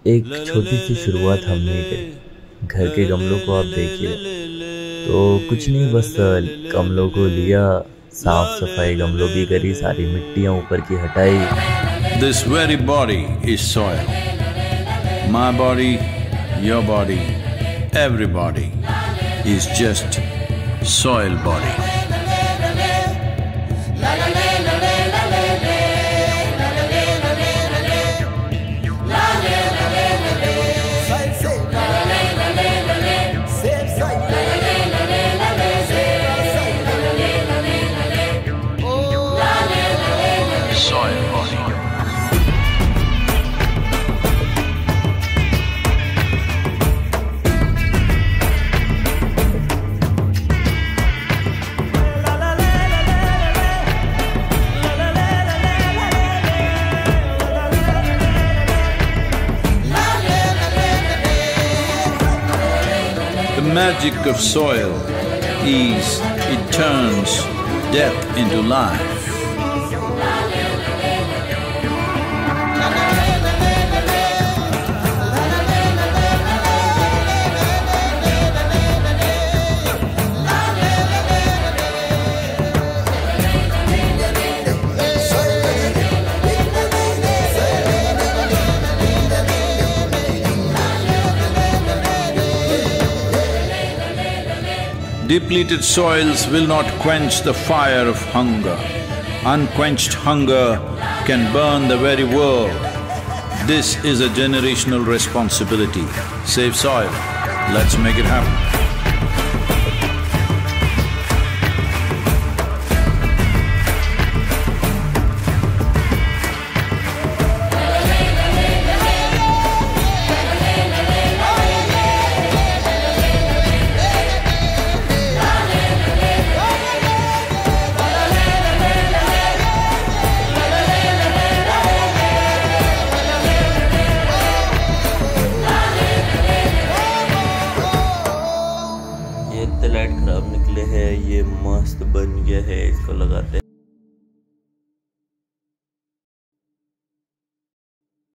एक छोटी सी शुरुआत हमने की। घर के गमलों को आप देखिए तो कुछ नहीं, बस गमलों को लिया, साफ सफाई गमलों की करी, सारी मिट्टियाँ ऊपर की हटाई। This very body is soil. My body, your body, everybody is just soil body. The magic of soil is it turns death into life. Depleted soils will not quench the fire of hunger. Unquenched hunger can burn the very world. This is a generational responsibility. Save soil. Let's make it happen. Light खराब निकले है, ये मस्त बन गया है, इसको लगाते हैं।